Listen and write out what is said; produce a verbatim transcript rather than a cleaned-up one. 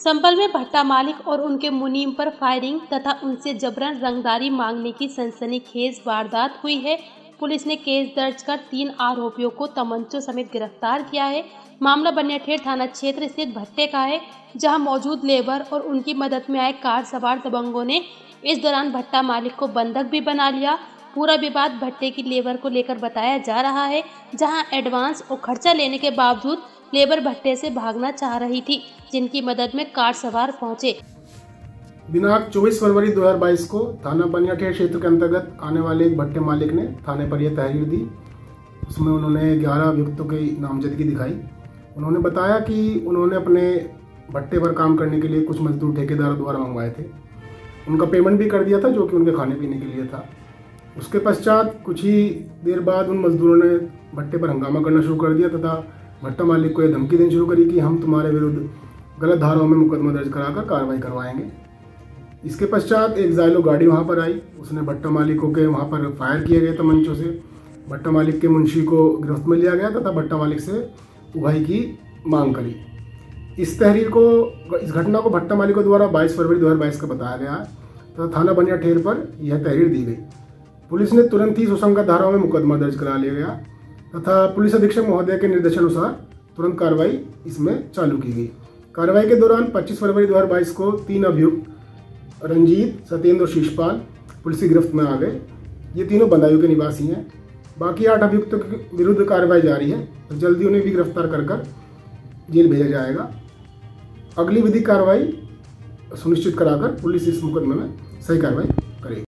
संभल में भट्टा मालिक और उनके मुनीम पर फायरिंग तथा उनसे जबरन रंगदारी मांगने की सनसनीखेज वारदात हुई है। पुलिस ने केस दर्ज कर तीन आरोपियों को तमंचों समेत गिरफ्तार किया है। मामला बनियाठेर थाना क्षेत्र स्थित भट्टे का है, जहां मौजूद लेबर और उनकी मदद में आए कार सवार दबंगों ने इस दौरान भट्टा मालिक को बंधक भी बना लिया। पूरा विवाद भट्टे की लेबर को लेकर बताया जा रहा है, जहां एडवांस और खर्चा लेने के बावजूद लेबर भट्टे से भागना चाह रही थी, जिनकी मदद में कार सवार पहुंचे। दिनांक चौबीस फरवरी दो हज़ार बाईस को थाना बनियाठेर क्षेत्र के अंतर्गत आने वाले एक भट्टे मालिक ने थाने पर यह तहरीर दी। उसमें उन्होंने ग्यारह अभियुक्तों की नामजदगी दिखाई। उन्होंने बताया कि उन्होंने अपने भट्टे पर काम करने के लिए कुछ मजदूर ठेकेदारों द्वारा मंगवाए थे। उनका पेमेंट भी कर दिया था, जो कि उनके खाने पीने के लिए था। उसके पश्चात कुछ ही देर बाद उन मजदूरों ने भट्टे पर हंगामा करना शुरू कर दिया तथा भट्टा मालिक को यह धमकी देनी शुरू करी कि हम तुम्हारे विरुद्ध गलत धाराओं में मुकदमा दर्ज कराकर कार्रवाई करवाएंगे। इसके पश्चात एक जायलो गाड़ी वहां पर आई। उसने भट्टा मालिकों के वहां पर फायर किए गए तमंचों से। भट्टा मालिक के मुंशी को गिरफ्त में लिया गया तथा भट्टा मालिक से उगाही की मांग करी। इस तहरीर को इस घटना को भट्टा मालिकों द्वारा बाईस फरवरी दो हज़ार बाईस का बताया गया तथा तो थाना बनियाठेर पर यह तहरीर दी गई। पुलिस ने तुरंत ही सुसंगत धाराओं में मुकदमा दर्ज करा लिया गया तथा पुलिस अधीक्षक महोदय के निर्देशानुसार तुरंत कार्रवाई इसमें चालू की गई। कार्रवाई के दौरान पच्चीस फरवरी दो हज़ार बाईस को तीन अभियुक्त रंजीत, सत्येंद्र और शीशपाल पुलिस की गिरफ्त में आ गए। ये तीनों बदायूं के निवासी हैं। बाकी आठ अभियुक्तों के विरुद्ध कार्रवाई जारी है, तो जल्दी उन्हें भी गिरफ्तार कर कर जेल भेजा जाएगा। अगली विधिक कार्रवाई सुनिश्चित कराकर पुलिस इस मुकदमे में सही कार्रवाई